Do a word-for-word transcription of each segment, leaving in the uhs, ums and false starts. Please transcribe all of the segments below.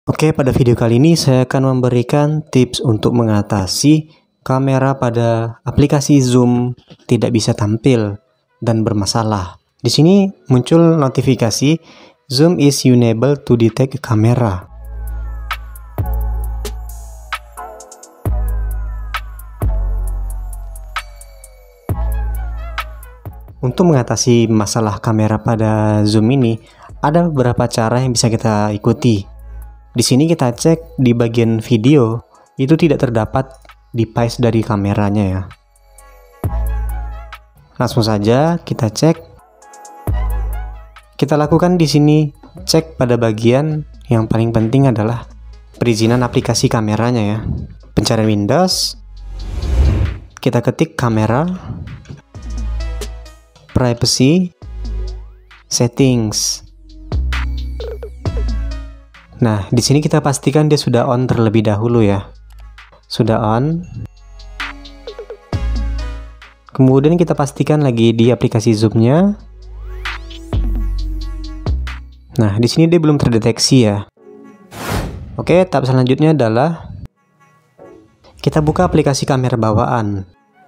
Oke, pada video kali ini saya akan memberikan tips untuk mengatasi kamera pada aplikasi Zoom tidak bisa tampil dan bermasalah. Di sini muncul notifikasi Zoom is unable to detect camera. Untuk mengatasi masalah kamera pada Zoom ini, ada beberapa cara yang bisa kita ikuti. Di sini kita cek di bagian video, itu tidak terdapat device dari kameranya ya. Langsung saja kita cek. Kita lakukan di sini cek pada bagian yang paling penting adalah perizinan aplikasi kameranya ya. Pencarian Windows, kita ketik kamera, privacy, settings. Nah, di sini kita pastikan dia sudah on terlebih dahulu ya. Sudah on. Kemudian kita pastikan lagi di aplikasi Zoom-nya. Nah, di sini dia belum terdeteksi ya. Oke, tahap selanjutnya adalah kita buka aplikasi kamera bawaan.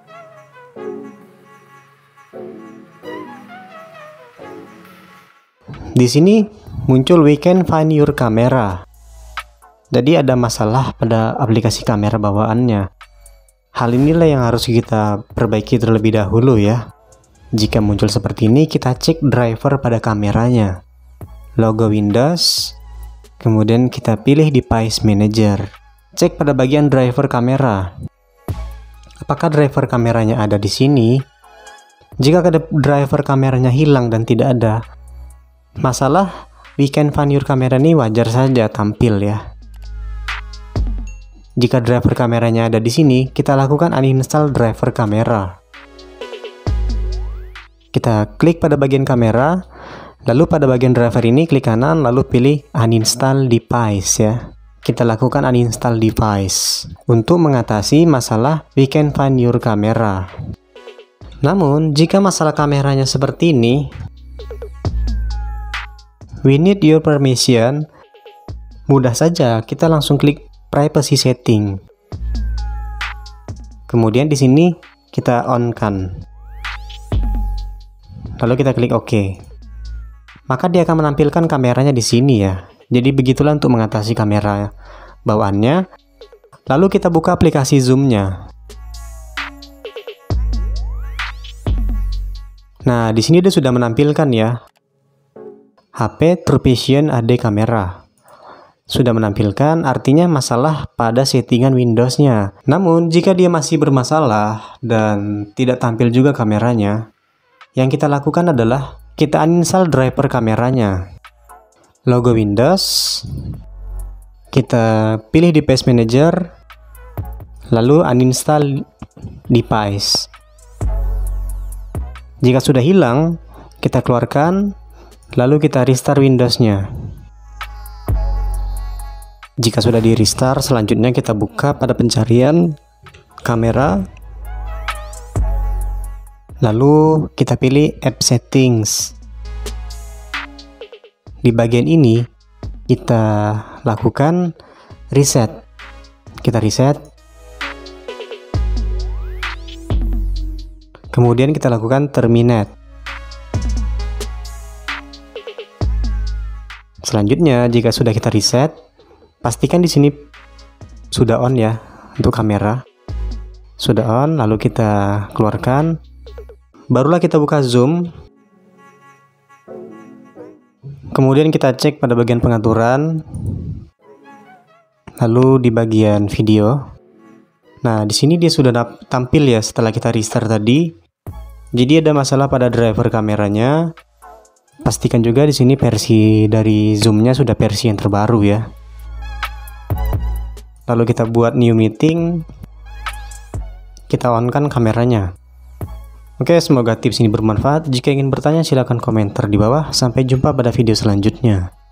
Di sini muncul we can find your camera. Jadi ada masalah pada aplikasi kamera bawaannya. Hal inilah yang harus kita perbaiki terlebih dahulu ya. Jika muncul seperti ini, kita cek driver pada kameranya. Logo Windows, kemudian kita pilih Device Manager. Cek pada bagian driver kamera. Apakah driver kameranya ada di sini? Jika driver kameranya hilang dan tidak ada, masalah we can find your camera ini wajar saja tampil ya. Jika driver kameranya ada di sini, kita lakukan uninstall driver kamera. Kita klik pada bagian kamera, lalu pada bagian driver ini klik kanan, lalu pilih uninstall device ya. Kita lakukan uninstall device untuk mengatasi masalah we can find your camera. Namun, jika masalah kameranya seperti ini, we need your permission. Mudah saja, kita langsung klik privacy setting. Kemudian di sini kita on kan. Lalu kita klik OK. Maka dia akan menampilkan kameranya di sini ya. Jadi begitulah untuk mengatasi kamera bawaannya. Lalu kita buka aplikasi Zoom-nya. Nah, di sini dia sudah menampilkan ya. H P TrueVision A D kamera sudah menampilkan, artinya masalah pada settingan Windows-nya. Namun jika dia masih bermasalah dan tidak tampil juga kameranya, yang kita lakukan adalah kita uninstall driver kameranya. Logo Windows, kita pilih Device Manager, lalu uninstall device. Jika sudah hilang, kita keluarkan, lalu kita restart Windows-nya. Jika sudah di restart, selanjutnya kita buka pada pencarian kamera. Lalu kita pilih App Settings. Di bagian ini kita lakukan reset. Kita reset. Kemudian kita lakukan terminate. Selanjutnya, jika sudah kita reset, pastikan di sini sudah on ya untuk kamera. Sudah on, lalu kita keluarkan. Barulah kita buka Zoom. Kemudian kita cek pada bagian pengaturan. Lalu di bagian video. Nah, di sini dia sudah tampil ya setelah kita restart tadi. Jadi ada masalah pada driver kameranya. Pastikan juga di sini versi dari Zoom-nya sudah versi yang terbaru ya. Lalu kita buat new meeting. Kita on-kan kameranya. Oke, semoga tips ini bermanfaat. Jika ingin bertanya silahkan komentar di bawah. Sampai jumpa pada video selanjutnya.